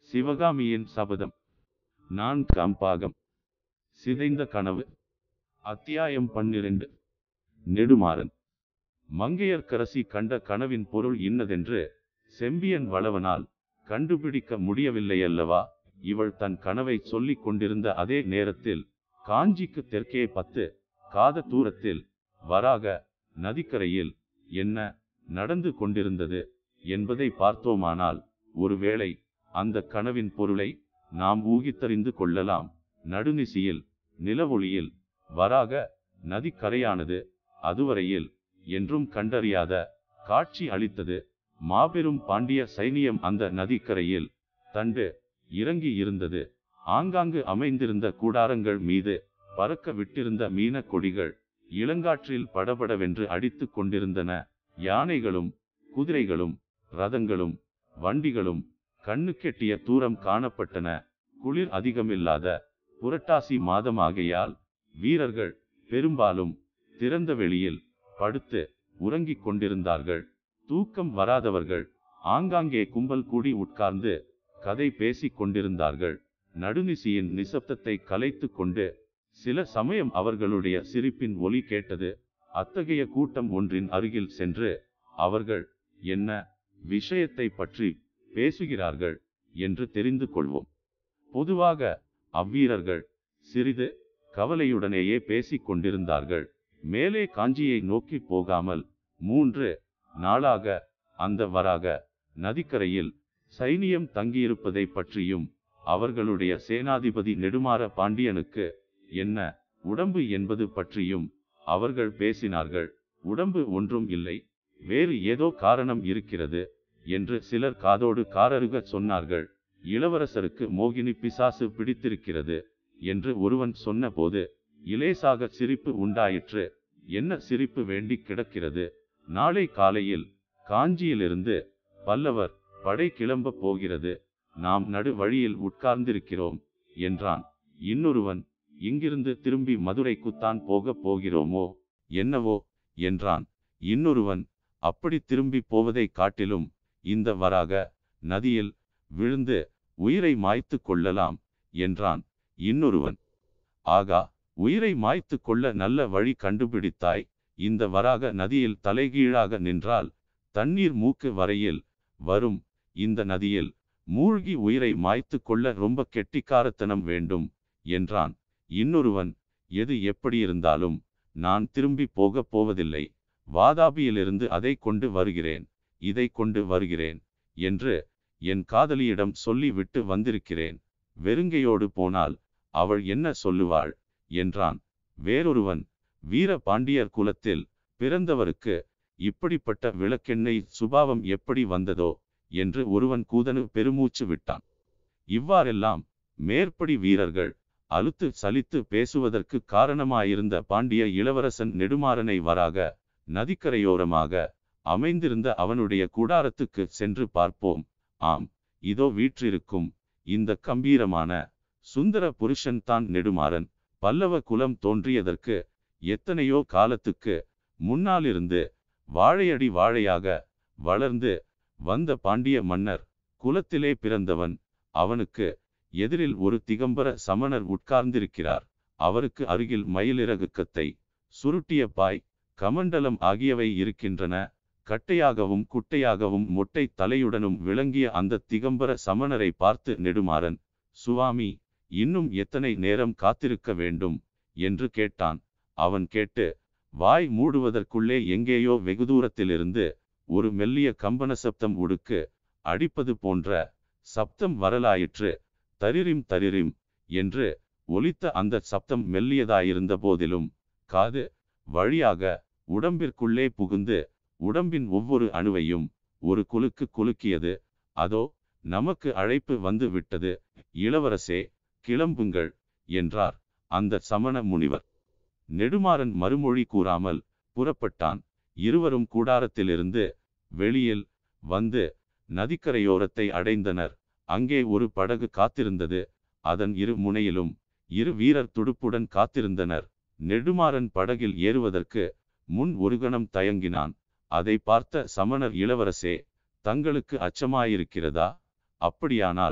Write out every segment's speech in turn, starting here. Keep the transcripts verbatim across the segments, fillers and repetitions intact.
சிவகாமியின் சபதம். நான் கம்பாகம். சிதைந்த கனவு. அத்தியாயம் பன்னிரண்டு. நெடுமாறன். மங்கையர்க்கரசி கண்ட கனவின் பொருள் இன்னதென்று செம்பியன் வளவனால் கண்டுபிடிக்க முடியவில்லையல்லவா? இவள் தன் கனவை சொல்லிக் கொண்டிருந்த அதே நேரத்தில் காஞ்சிக்கு தெற்கே பத்து காத தூரத்தில் வராக நதிக்கரையில் என்ன நடந்து கொண்டிருந்தது என்பதை பார்த்தோமானால் ஒருவேளை அந்த கனவின் பொருளை நாம் ஊகித்தறிந்து கொள்ளலாம். நடுநிசியில் நிலவொளியில் வராக நதிக்கரையானது அதுவரையில் என்றும் கண்டறியாத காட்சி அளித்தது. மாபெரும் பாண்டிய சைனியம் அந்த நதிக்கரையில் தண்டு இறங்கி இருந்தது. ஆங்காங்கு அமைந்திருந்த கூடாரங்கள் மீது பறக்க விட்டிருந்த மீன கொடிகள் இளங்காற்றில் படபடவென்று அடித்து கொண்டிருந்தன. யானைகளும் குதிரைகளும் ரதங்களும் வண்டிகளும் கண்ணுக்கெட்டிய தூரம் காணப்பட்டன. குளிர் அதிகமில்லாத புரட்டாசி மாதமாகையால் வீரர்கள் பெரும்பாலும் திறந்த வெளியில் படுத்து உறங்கிக் கொண்டிருந்தார்கள். தூக்கம் வராதவர்கள் ஆங்காங்கே கும்பல் கூடி உட்கார்ந்து கதை பேசிக் கொண்டிருந்தார்கள். நடுநிசியின் நிசப்தத்தை கலைத்து கொண்டு சில சமயம் அவர்களுடைய சிரிப்பின் ஒலி கேட்டது. அத்தகைய கூட்டம் ஒன்றின் அருகில் சென்று அவர்கள் என்ன விஷயத்தை பற்றி பேசுகிறார்கள் என்று தெரிந்து கொள்வோம். பொதுவாக அவ்வீரர்கள் சிறிது கவலையுடனேயே பேசிக் கொண்டிருந்தார்கள். மேலே காஞ்சியை நோக்கி போகாமல் மூன்று நாளாக அந்த வராக நதிக்கரையில் சைனியம் தங்கியிருப்பதை பற்றியும் அவர்களுடைய சேனாதிபதி நெடுமாற பாண்டியனுக்கு என்ன உடம்பு என்பது பற்றியும் அவர்கள் பேசினார்கள். உடம்பு ஒன்றும் இல்லை, வேறு ஏதோ காரணம் இருக்கிறது என்று சிலர் காதோடு காரருக சொன்னார்கள். இளவரசருக்கு மோகினி பிசாசு பிடித்திருக்கிறது என்று ஒருவன் சொன்னபோது இலேசாக சிரிப்பு உண்டாயிற்று. என்ன சிரிப்பு வேண்டி கிடக்கிறது? நாளை காலையில் காஞ்சியிலிருந்து பல்லவர் படை கிளம்ப போகிறது. நாம் நடு வழியில் உட்கார்ந்திருக்கிறோம் என்றான். இன்னொருவன், இங்கிருந்து திரும்பி மதுரைக்குத்தான் போக போகிறோமோ என்னவோ என்றான். இன்னொருவன், அப்படி திரும்பி போவதை காட்டிலும் இந்த வராக நதியில் விழுந்து உயிரை மாய்த்து கொள்ளலாம் என்றான். இன்னொருவன், ஆகா, உயிரை மாய்த்து கொள்ள நல்ல வழி கண்டுபிடித்தாய். இந்த வராக நதியில் தலைகீழாக நின்றால் தண்ணீர் மூக்கு வரையில் வரும். இந்த நதியில் மூழ்கி உயிரை மாய்த்து கொள்ள ரொம்ப கெட்டிக்காரத்தனம் வேண்டும் என்றான். இன்னொருவன், எது எப்படியிருந்தாலும் நான் திரும்பி போக போவதில்லை. வாதாபியிலிருந்து அதை கொண்டு வருகிறேன், இதை கொண்டு வருகிறேன் என்று என் காதலியிடம் சொல்லி விட்டு வந்திருக்கிறேன். வெறுங்கையோடு போனால் அவள் என்ன சொல்லுவாள் என்றான். வேறொருவன், வீர பாண்டியர் குலத்தில் பிறந்தவருக்கு இப்படிப்பட்ட விளக்கெண்ணெய் சுபாவம் எப்படி வந்ததோ என்று ஒருவன் கூதனு பெருமூச்சு விட்டான். இவ்வாறெல்லாம் மேற்படி வீரர்கள் அலுத்து சலித்து பேசுவதற்கு காரணமாயிருந்த பாண்டிய இளவரசன் நெடுமாறனை வராக நதிக்கரையோரமாக அமைந்திருந்த அவனுடைய கூடாரத்துக்கு சென்று பார்ப்போம். ஆம், இதோ வீற்றிருக்கும் இந்த கம்பீரமான சுந்தர புருஷன் தான் நெடுமாறன். பல்லவ குலம் தோன்றியதற்கு எத்தனையோ காலத்துக்கு முன்னாலிருந்து வாழையடி வாழையாக வளர்ந்து வந்த பாண்டிய மன்னர் குலத்திலே பிறந்தவன். அவனுக்கு எதிரில் ஒரு திகம்பர சமணர் உட்கார்ந்திருக்கிறார். அவருக்கு அருகில் மயிலிறகு கத்தை, சுருட்டிய பாய், கமண்டலம் ஆகியவை இருக்கின்றன. கட்டையாகவும் குட்டையாகவும் மொட்டை தலையுடனும் விளங்கிய அந்த திகம்பர சமணரை பார்த்து நெடுமாறன், சுவாமி, இன்னும் எத்தனை நேரம் காத்திருக்க வேண்டும் என்று கேட்டான். அவன் கேட்டு வாய் மூடுவதற்குள்ளே எங்கேயோ வெகு தூரத்திலிருந்து ஒரு மெல்லிய கம்பன சப்தம் உடுக்கு அடிப்பது போன்ற சப்தம் வரலாயிற்று. தரிரிம் தரிரிம் என்று ஒலித்த அந்த சப்தம் மெல்லியதாயிருந்த போதிலும் காது வழியாக உடம்பிற்குள்ளே புகுந்து உடம்பின் ஒவ்வொரு அணுவையும் ஒரு குலுக்கு குலுக்கியது. அதோ நமக்கு அழைப்பு வந்து விட்டது, இளவரசே, கிளம்புங்கள் என்றார் அந்த சமண முனிவர். நெடுமாறன் மறுமொழி கூறாமல் புறப்பட்டான். இருவரும் கூடாரத்திலிருந்து வெளியில் வந்து நதிக்கரையோரத்தை அடைந்தனர். அங்கே ஒரு படகு காத்திருந்தது. அதன் இரு முனையிலும் இரு வீரர் துடுப்புடன் காத்திருந்தனர். நெடுமாறன் படகில் ஏறுவதற்கு முன் ஒரு கணம் தயங்கினான். அதை பார்த்த சமணர், இளவரசே, தங்களுக்கு அச்சமாயிருக்கிறதா? அப்படியானால்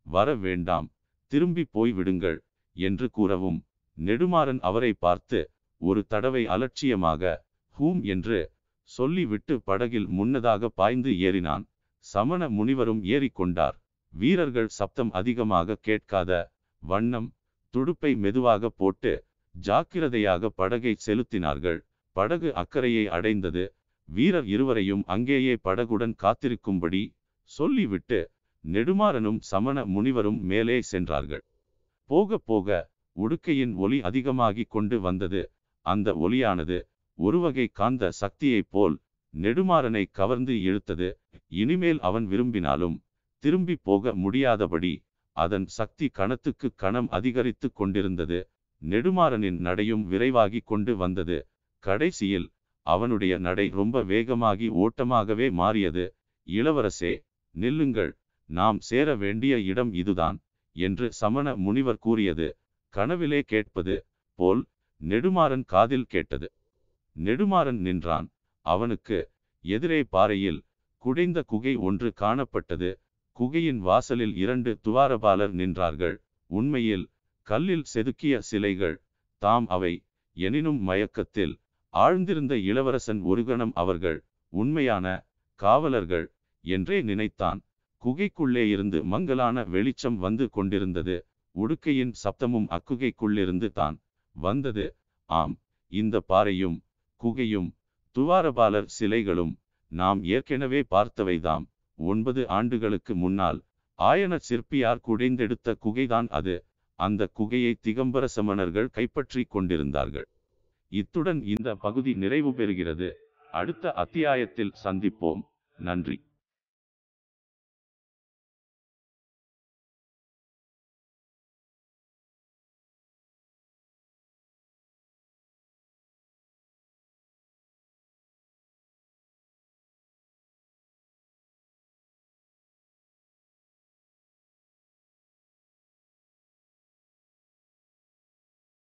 வர வேண்டாம், திரும்பி போய் விடுங்கள் என்று கூறவும், நெடுமாறன் அவரை பார்த்து ஒரு தடவை அலட்சியமாக ஹூம் என்று சொல்லிவிட்டு படகில் முன்னதாக பாய்ந்து ஏறினான். சமண முனிவரும் ஏறிக்கொண்டார். வீரர்கள் சப்தம் அதிகமாக கேட்காத வண்ணம் துடுப்பை மெதுவாக போட்டு ஜாக்கிரதையாக படகை செலுத்தினார்கள். படகு அக்கறையை அடைந்தது. வீரர் இருவரையும் அங்கேயே படகுடன் காத்திருக்கும்படி சொல்லிவிட்டு நெடுமாறனும் சமண முனிவரும் மேலே சென்றார்கள். போக போக உடுக்கையின் ஒலி அதிகமாகி கொண்டு வந்தது. அந்த ஒலியானது ஒருவகை காந்த சக்தியைப் போல் நெடுமாறனை கவர்ந்து இழுத்தது. இனிமேல் அவன் விரும்பினாலும் திரும்பி போக முடியாதபடி அதன் சக்தி கணத்துக்கு கணம் அதிகரித்து கொண்டிருந்தது. நெடுமாறனின் நடையும் விரைவாகி கொண்டு வந்தது. கடைசியில் அவனுடைய நடை ரொம்ப வேகமாகி ஓட்டமாகவே மாறியது. இளவரசே, நில்லுங்கள், நாம் சேர வேண்டிய இடம் இதுதான் என்று சமண முனிவர் கூறியது கனவிலே கேட்பது போல் நெடுமாறன் காதில் கேட்டது. நெடுமாறன் நின்றான். அவனுக்கு எதிரே பாறையில் குடைந்த குகை ஒன்று காணப்பட்டது. குகையின் வாசலில் இரண்டு துவாரபாலர் நின்றார்கள். உண்மையில் கல்லில் செதுக்கிய சிலைகள் தாம் அவை. எனினும் மயக்கத்தில் ஆழ்ந்திருந்த இளவரசன் ஒரு கணம் அவர்கள் உண்மையான காவலர்கள் என்றே நினைத்தான். குகைக்குள்ளே இருந்து மங்கலான வெளிச்சம் வந்து கொண்டிருந்தது. உடுக்கையின் சப்தமும் அக்குகைக்குள்ளிருந்து தான் வந்தது. ஆம், இந்த பாறையும் குகையும் துவாரபாலர் சிலைகளும் நாம் ஏற்கனவே பார்த்தவைதாம். ஒன்பது ஆண்டுகளுக்கு முன்னால் ஆயன சிற்பியார் குடைந்தெடுத்த குகைதான் அது. அந்த குகையை திகம்பர சமணர்கள் கைப்பற்றி கொண்டிருந்தார்கள். இத்துடன் இந்த பகுதி நிறைவு பெறுகிறது. அடுத்த அத்தியாயத்தில் சந்திப்போம். நன்றி.